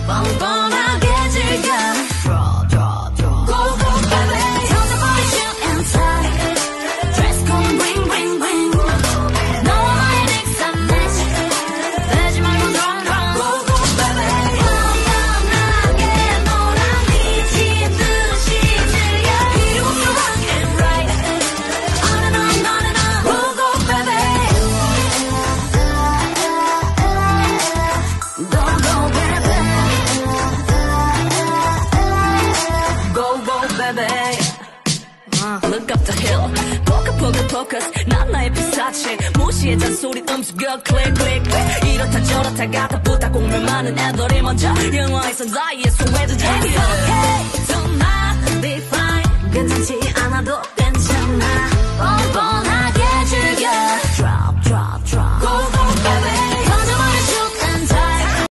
뻔뻔하게 즐겨 Go go baby 터져버린 shoe and tie Dress code bling bling bling 너와 나의 mix and match 되지 말고 run run Go go baby 뻔뻔하게 너랑 미친 듯이 즐겨 필요 없어 rock and ride On and on on and on Go go baby Don't go baby Go go baby Look up the hill Focus focus 난 나의 피사체 무시해 잔소리 움직여 click click 이렇다 저렇다 가다 부다 공면 많은 애들이 먼저 영화에서 나의 소외도 돼 It's okay tonight be fine 괜찮지 않아도 괜찮아 뻔뻔하게 즐겨 Drop drop drop Go go baby